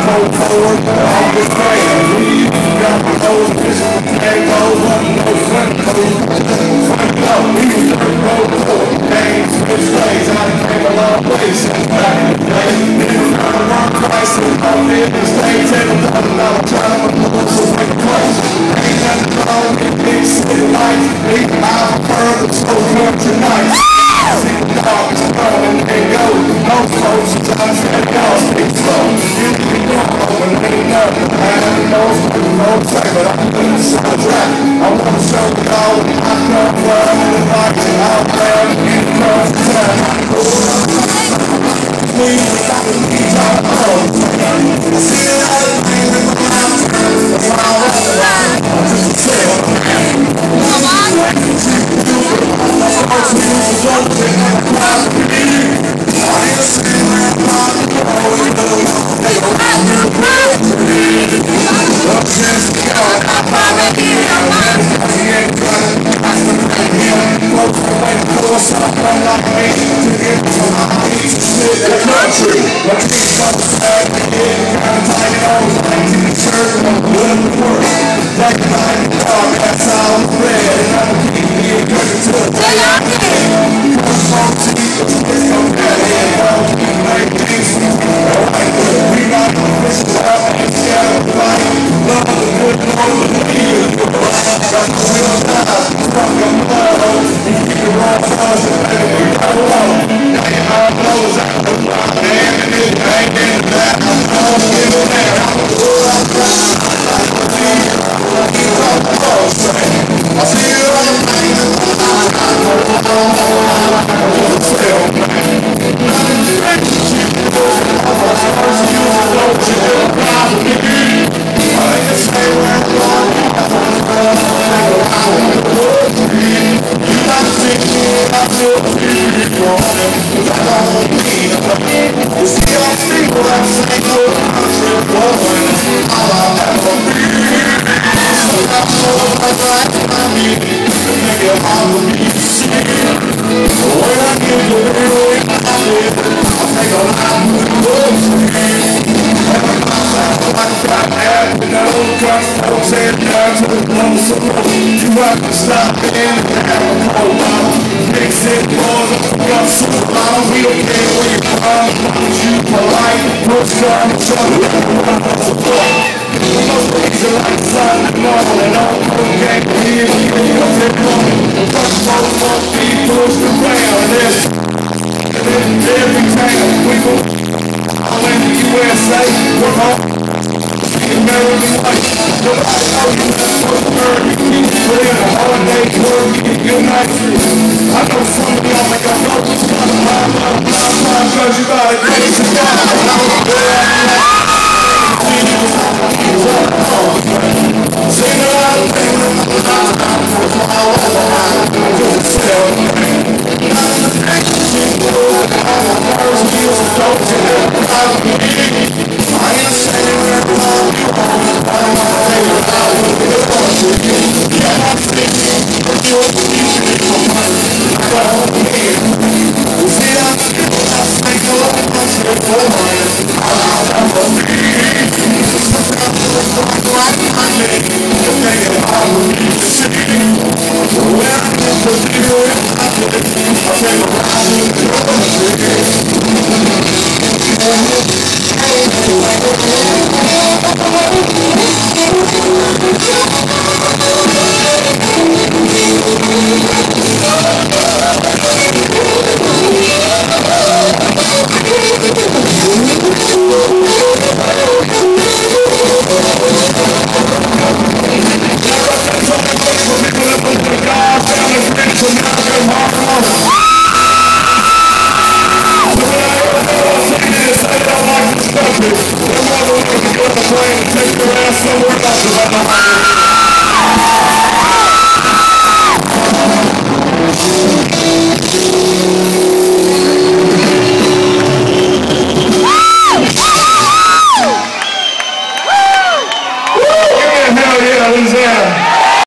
forward, all this way. We got the whole vision, and goes up, no front road. Front row, we was dirt road forward. Names, which ways, I came a long way since back in the day. Niggas got the wrong prices, all the states, and $1,000 trying to move so make close. Ain't nothing wrong in big city lights. I prefer the slow country nights. See the dogs coming and go. Most folks are trying to say y'all stay slow. You can be wrong when ain't nothing. I have most people don't say, but I'm in the soundtrack. I want to show you all where I come from and the lights and out there in the country town. Please, I can be trying to hold. I see a lot of things in my mouth. That's why I want to lie. I'm just a tale. Come on.